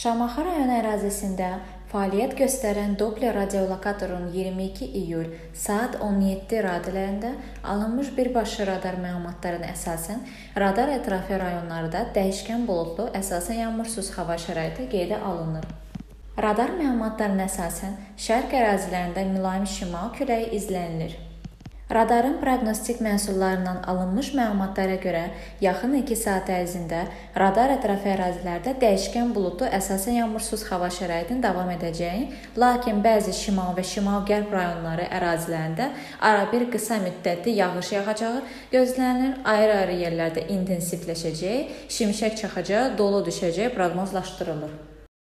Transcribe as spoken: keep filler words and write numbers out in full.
Şamaxı rayonu ərazisində fəaliyyət göstərən Doppler radiolokatorun iyirmi iki iyul saat on yeddi radələrində alınmış birbaşlı radar məlumatlarına əsasən radar ətrafı rayonlarda dəyişkən buludlu, əsasən yağmursuz hava şəraiti qeydə alınır. Radar məlumatlarına əsasən şərq ərazilərində mülayim şimal küləyi izlənilir. Radarın proqnostik məhsullarından alınmış məlumatlara görə yaxın iki saat ərzində radar ətrafı ərazilərdə dəyişkən buludlu, əsasən yağmursuz hava şəraitinin davam edəcəyi, lakin bəzi şimal və şimal-qərb rayonları ərazilərində arabir qısa müddətli yağış yağacağı gözlənilir, ayrı-ayrı yerlərdə intensivləşəcəyi, şimşək çaxacağı, dolu düşəcəyi proqnozlaşdırılır.